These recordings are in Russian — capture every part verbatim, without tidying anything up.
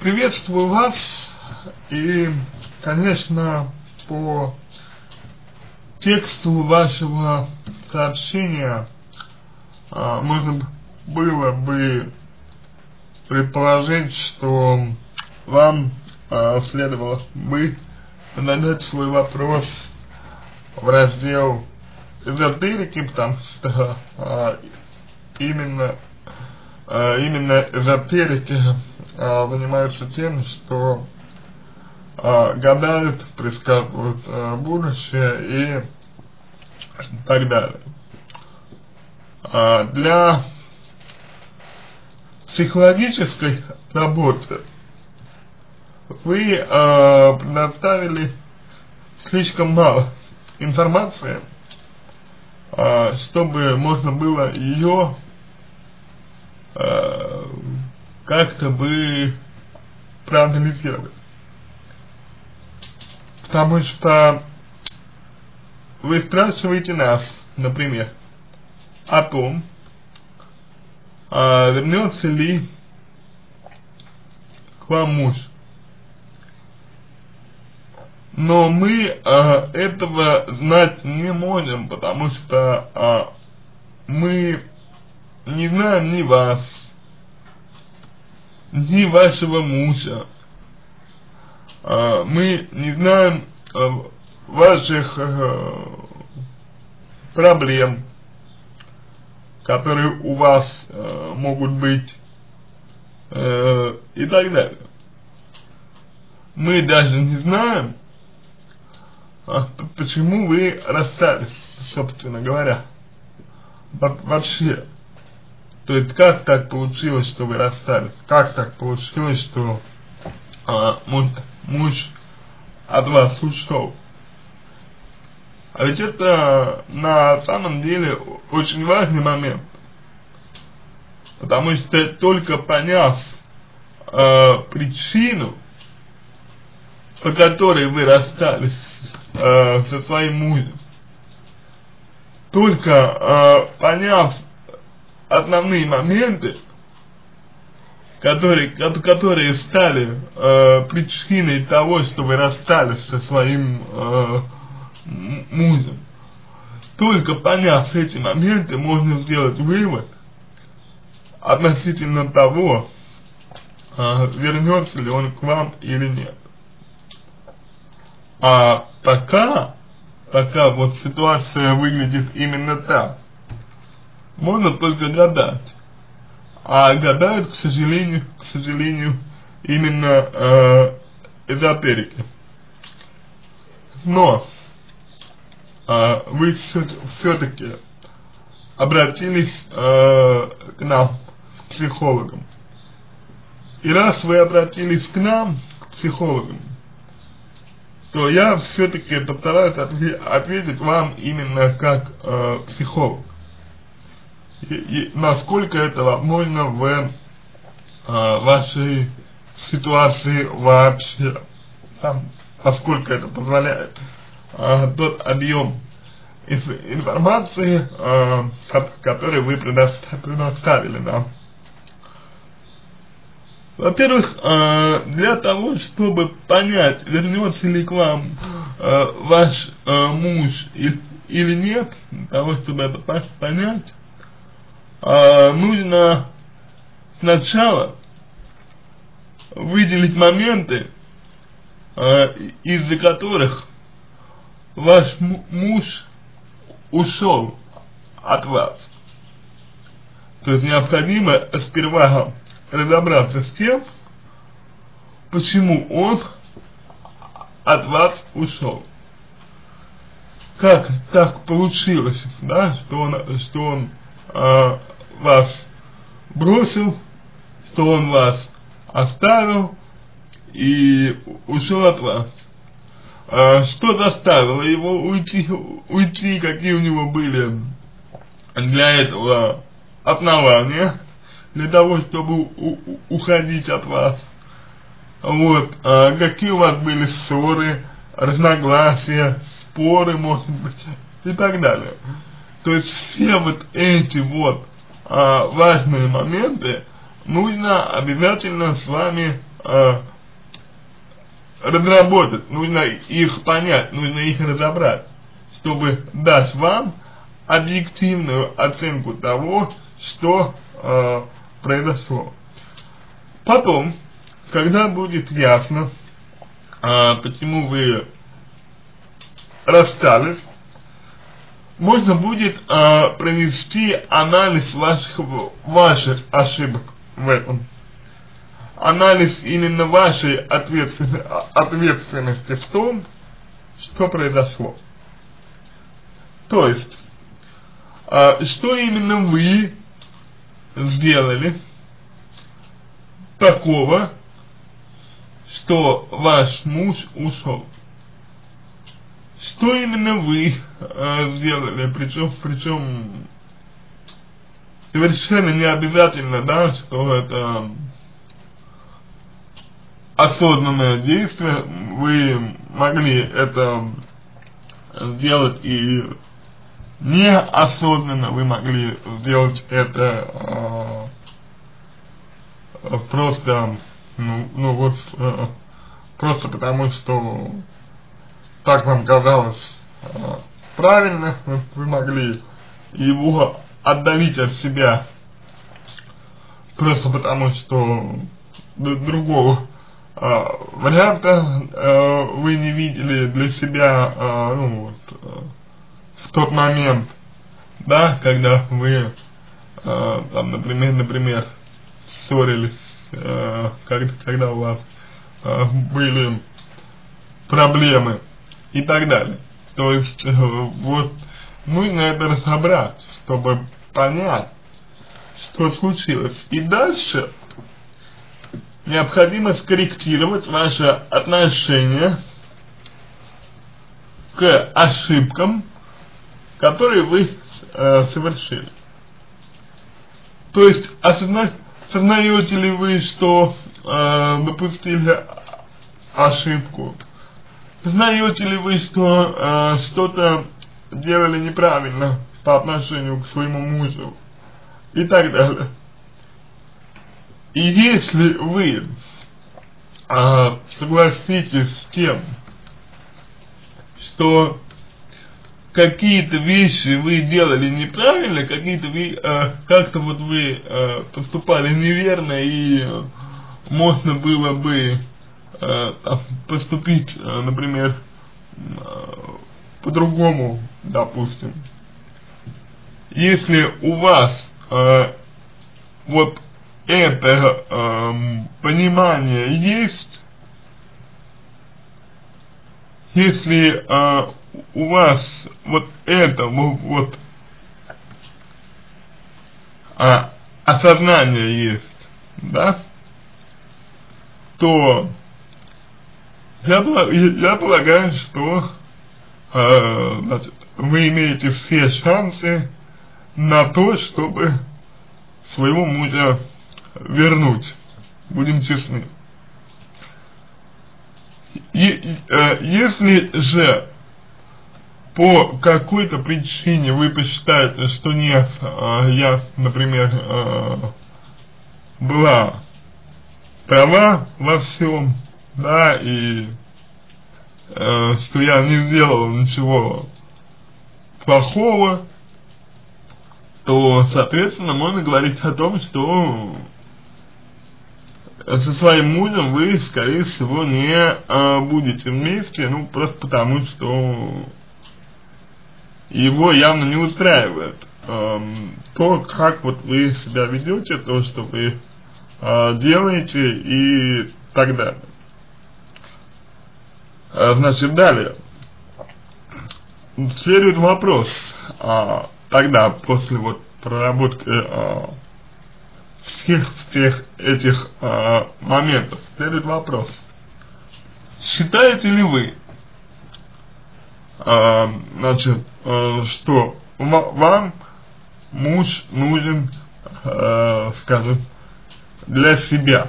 Приветствую вас, и, конечно, по тексту вашего сообщения а, можно было бы предположить, что вам а, следовало бы задать свой вопрос в раздел эзотерики, потому что а, именно а, именно эзотерики а, занимаются тем, что а, гадают, предсказывают а, будущее и так далее. А, для психологической работы вы а, предоставили слишком мало информации, а, чтобы можно было ее а, как-то бы проанализировать. Потому что вы спрашиваете нас, например, о том, а, вернется ли к вам муж. Но мы а, этого знать не можем, потому что а, мы не знаем ни вас, ни вашего мужа. А, мы не знаем а, ваших а, проблем, которые у вас а, могут быть, а, и так далее. Мы даже не знаем, а, почему вы расстались, собственно говоря, Во вообще. То есть, как так получилось, что вы расстались? Как так получилось, что а, муж, муж от вас ушел? А ведь это на самом деле очень важный момент. Потому что только поняв а, причину, по которой вы расстались а, со своим мужем, только а, поняв основные моменты, которые, которые стали э, причиной того, что вы расстались со своим э, мужем, только поняв эти моменты, можно сделать вывод относительно того, э, вернется ли он к вам или нет. А пока, пока вот ситуация выглядит именно так, можно только гадать, а гадают, к сожалению, к сожалению, именно э, эзотерики. Но э, вы все-таки обратились э, к нам, к психологам. И раз вы обратились к нам, к психологам, то я все-таки постараюсь ответить вам именно как э, психолог. И, и насколько это возможно в э, вашей ситуации вообще, там, насколько это позволяет э, тот объем информации, э, который вы предоставили нам. Во-первых, э, для того, чтобы понять, вернется ли к вам э, ваш э, муж и, или нет, для того, чтобы это понять, Uh, нужно сначала выделить моменты, uh, из-за которых ваш муж ушел от вас. То есть необходимо сперва разобраться с тем, почему он от вас ушел. Как так получилось, да, что он, что он Uh, вас бросил, что он вас оставил и ушел от вас. Uh, что заставило его уйти, уйти, какие у него были для этого основания, для того, чтобы у, у, уходить от вас. Вот, uh, какие у вас были ссоры, разногласия, споры, может быть, и так далее. То есть все вот эти вот а, важные моменты нужно обязательно с вами э, разработать, нужно их понять, нужно их разобрать, чтобы дать вам объективную оценку того, что э, произошло. Потом, когда будет ясно, э, почему вы расстались, можно будет э, провести анализ ваших, ваших ошибок в этом. Анализ именно вашей ответственности, ответственности в том, что произошло. То есть, э, что именно вы сделали такого, что ваш муж ушел. Что именно вы э, сделали, причем, причем совершенно не обязательно, да, что это осознанное действие, вы могли это сделать и неосознанно, вы могли сделать это э, просто, ну, ну вот, э, просто потому что так вам казалось э, правильно, вы, вы могли его отдалить от себя, просто потому что другого э, варианта э, вы не видели для себя, э, ну вот, э, в тот момент, да, когда вы, э, там, например, например, ссорились, э, когда, когда у вас э, были проблемы и так далее. То есть, э, вот, нужно это разобрать, чтобы понять, что случилось. И дальше необходимо скорректировать ваше отношение к ошибкам, которые вы э, совершили. То есть, осозна, осознаете ли вы, что э, допустили ошибку? Знаете ли вы, что э, что-то делали неправильно по отношению к своему мужу? И так далее. И если вы э, согласитесь с тем, что какие-то вещи вы делали неправильно, какие-то вы, э, как-то вот вы э, поступали неверно, и э, можно было бы э, поступить, э, например, э, по-другому, допустим. Если у вас э, вот это э, понимание есть, если э, у вас вот это вот а, осознание есть, да, то я, я полагаю, что э, значит, вы имеете все шансы на то, чтобы своего мужа вернуть, будем честны. И, э, если же по какой-то причине вы посчитаете, что нет, э, я, например, э, была права во всем, да, и э, что я не сделал ничего плохого, то, соответственно, можно говорить о том, что со своим мужем вы, скорее всего, не э, будете вместе, ну, просто потому, что его явно не устраивает э, то, как вот вы себя ведете, то, что вы э, делаете и так далее. Э, значит, далее. Следует вопрос, э, тогда, после вот проработки э, всех, всех этих э, моментов, следует вопрос. Считаете ли вы, э, значит, э, что вам муж нужен, э, скажем, для себя?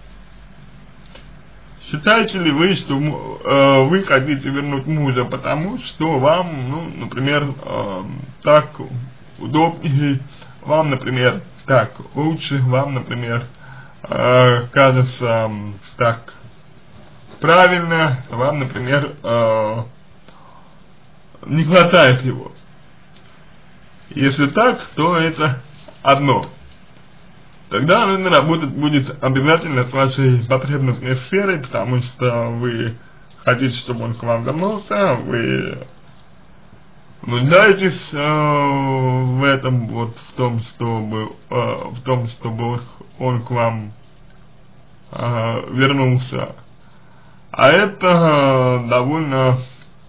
Считаете ли вы, что э, вы хотите вернуть мужа потому, что вам, ну, например, э, так удобнее, вам, например, так лучше, вам, например, э, кажется так правильно, вам, например, э, не хватает его. Если так, то это одно. Тогда нужно работать будет обязательно с вашей потребностной сферой, потому что вы хотите, чтобы он к вам вернулся, вы нуждаетесь э, в этом, вот в том, чтобы э, в том, чтобы он к вам э, вернулся. А это э, довольно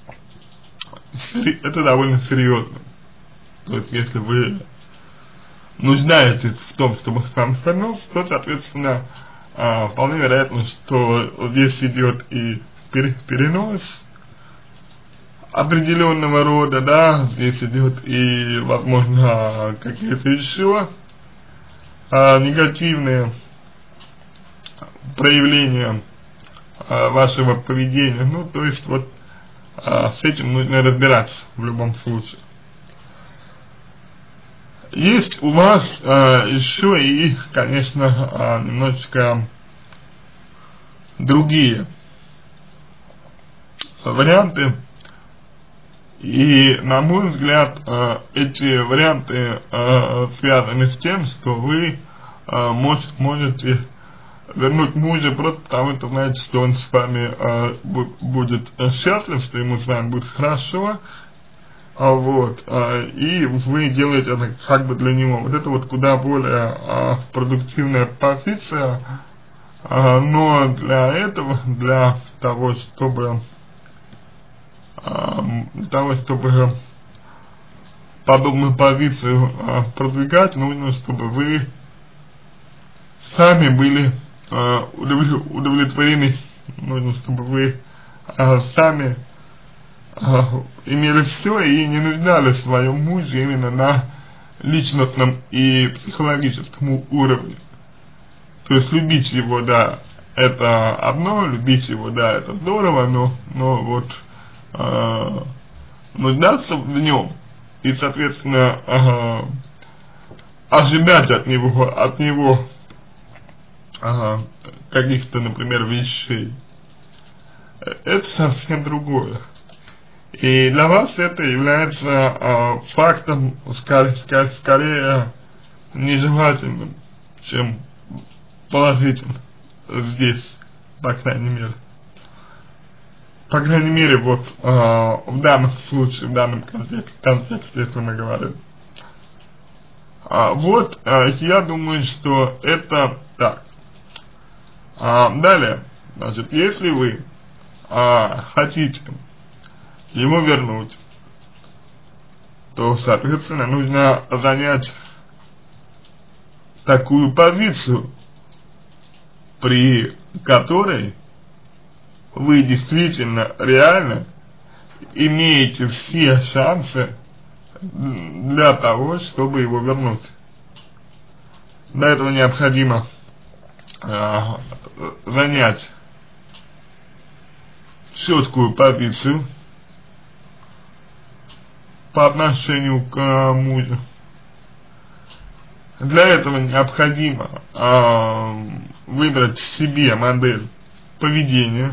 это довольно серьезно. То есть, если вы нуждаетесь в том, чтобы к вам вернулся, то, соответственно, э, вполне вероятно, что здесь идет и перенос определенного рода, да, здесь идет и, возможно, какие-то еще а, негативные проявления а, вашего поведения. Ну, то есть, вот, а, с этим нужно разбираться в любом случае. Есть у вас а, еще и, конечно, а, немножечко другие варианты. И, на мой взгляд, э, эти варианты э, связаны с тем, что вы э, мож, можете вернуть мужа просто потому, что знаете, что он с вами э, будет счастлив, что ему с вами будет хорошо, э, вот, э, и вы делаете это как бы для него. Вот это вот куда более э, продуктивная позиция, э, но для этого, для того, чтобы для того, чтобы подобную позицию а, продвигать, нужно, чтобы вы сами были а, удовлетворены, нужно, чтобы вы а, сами а, имели все и не нуждали в своем муже именно на личностном и психологическом уровне. То есть любить его, да, это одно, любить его, да, это здорово, но, но вот Uh, нуждаться в нем и, соответственно, uh, ожидать от него, от него uh, каких-то, например, вещей, это совсем другое. И для вас это является uh, фактом, скорее, скорее, скорее нежелательным, чем положительным здесь, по крайней мере. По крайней мере, вот э, в данном случае, в данном контексте, контексте если мы говорим. А, вот, э, я думаю, что это так. А, далее, значит, если вы э, хотите его вернуть, то, соответственно, нужно занять такую позицию, при которой вы действительно, реально имеете все шансы для того, чтобы его вернуть. Для этого необходимо э, занять четкую позицию по отношению к мужу. Для этого необходимо э, выбрать себе модель поведения,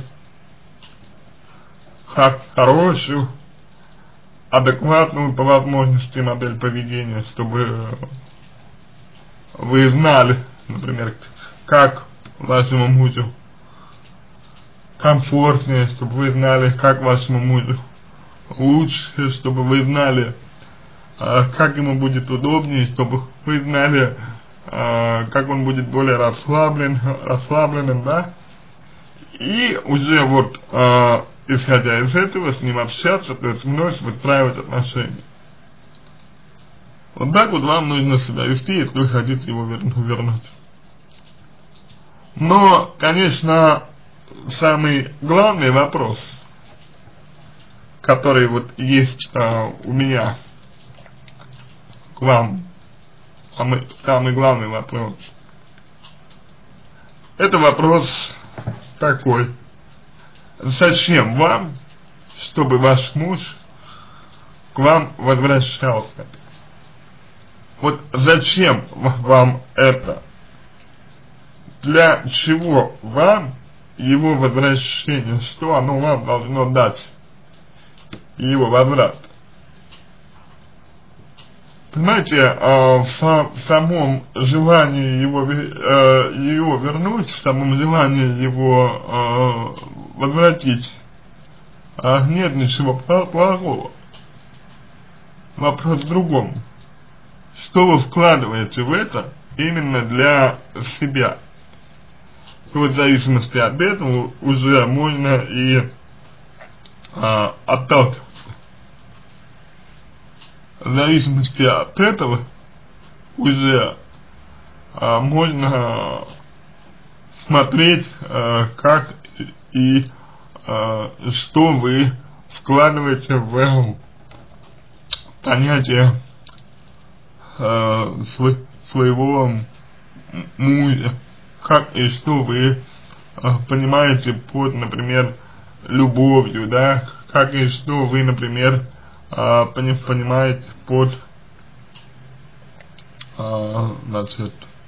хорошую, адекватную по возможности модель поведения, чтобы вы знали, например, как вашему мужу комфортнее, чтобы вы знали, как вашему мужу лучше, чтобы вы знали, как ему будет удобнее, чтобы вы знали, как он будет более расслаблен, расслабленным, да, и уже вот исходя из этого, с ним общаться, то есть вновь выстраивать отношения. Вот так вот вам нужно себя вести, если вы хотите его вернуть. Но, конечно, самый главный вопрос, который вот есть а, у меня к вам, самый, самый главный вопрос, это вопрос такой: зачем вам, чтобы ваш муж к вам возвращался? Вот зачем вам это? для чего вам его возвращение, что оно вам должно дать, его возврат. Понимаете, э, в, в самом желании его, э, его вернуть, в самом желании его э, возвратить, э, нет ничего плохого. Вопрос в другом. Что вы вкладываете в это именно для себя? И вот в зависимости от этого уже можно и э, отталкиваться. В зависимости от этого уже а, можно смотреть, а, как и а, что вы вкладываете в понятие а, св своего мужа, как и что вы а, понимаете под, например, любовью, да, как и что вы, например, А, понимаете под а, значит,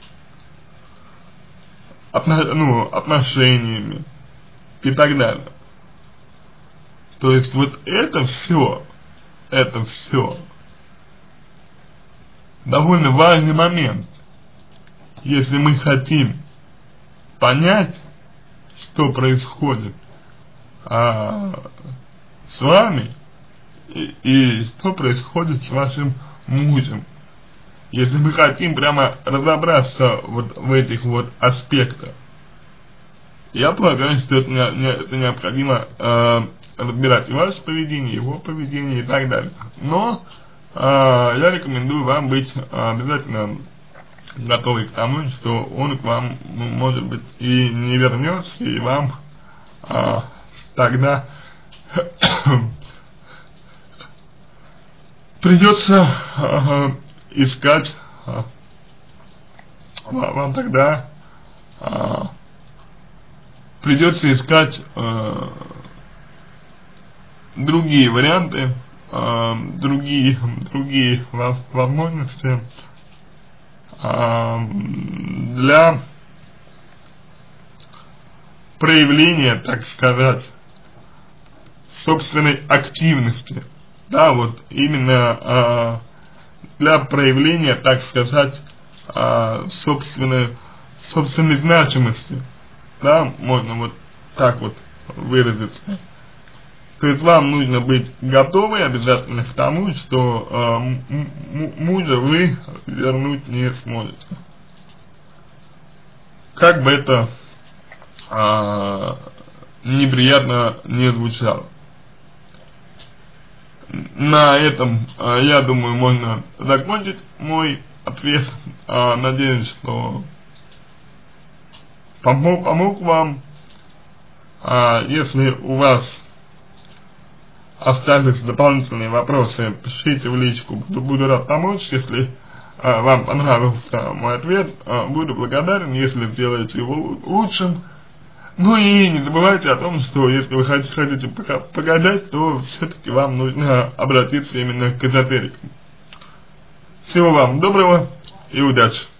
отно, ну, отношениями и так далее. То есть вот это все, это все довольно важный момент, если мы хотим понять, что происходит а, с вами. И, и что происходит с вашим мужем. Если мы хотим прямо разобраться вот в этих вот аспектах, я полагаю, что это, не, не, это необходимо э, разбирать и ваше поведение, его поведение и так далее. Но э, я рекомендую вам быть э, обязательно готовы к тому, что он к вам, может быть, и не вернется, и вам э, тогда придется э, искать, э, вам тогда э, придется искать э, другие варианты, э, другие, другие возможности э, для проявления, так сказать, собственной активности. Да, вот именно э, для проявления, так сказать, э, собственной, собственной значимости, да, можно вот так вот выразиться. То есть вам нужно быть готовы обязательно к тому, что э, мужа вы вернуть не сможете. Как бы это э, неприятно не звучало. На этом, э, я думаю, можно закончить мой ответ. Э, надеюсь, что помог, помог вам. Э, если у вас остались дополнительные вопросы, пишите в личку, буду рад помочь. Если э, вам понравился мой ответ, э, буду благодарен, если сделаете его лучшим. Ну и не забывайте о том, что если вы хотите погадать, то все-таки вам нужно обратиться именно к эзотерикам. Всего вам доброго и удачи!